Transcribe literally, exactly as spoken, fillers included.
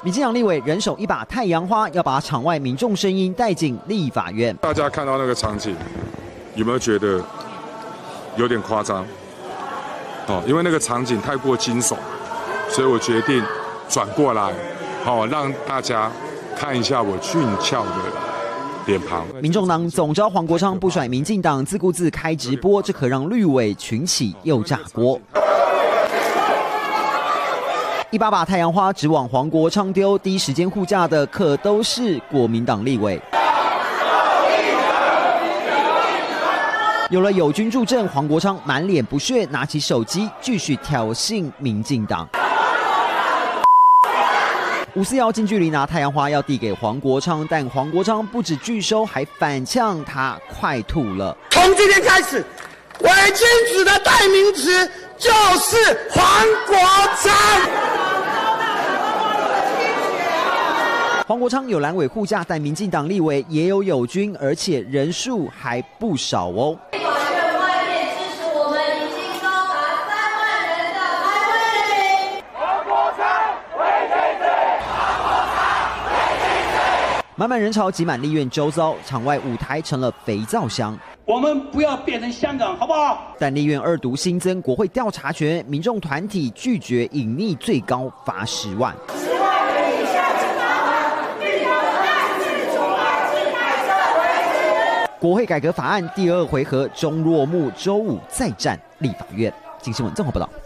民进党立委人手一把太阳花，要把场外民众声音带进立法院。 大家看到那个场景，有没有觉得有点夸张？哦，因为那个场景太过惊悚，所以我决定转过来，好、哦、让大家看一下我俊俏的脸庞。 民众党总召黄国昌不甩民进党，自顾自开直播，这可让绿委群起又炸锅。一把把太阳花直往黄国昌丢，第一时间护驾的可都是国民党立委。有了友军助阵，黄国昌满脸不屑，拿起手机继续挑衅民进党。吴思瑶近距离拿太阳花要递给黄国昌，但黄国昌不止拒收，还反呛他快吐了。 从今天开始，伪君子的代名词就是黄国昌。 黄国昌有蓝委护驾，但民进党立委也有友军，而且人数还不少哦。 外面支持我们已经高达三万人的台湾人民。黄国昌为君子，黄国昌为君子。 满满人潮挤满立院周遭，场外舞台成了肥皂箱。 我们不要变成香港，好不好？ 但立院二读新增国会调查权，民众团体拒绝隐匿，最高罚十万。国会改革法案第二回合终落幕，周五再战立法院。经新闻综合报道。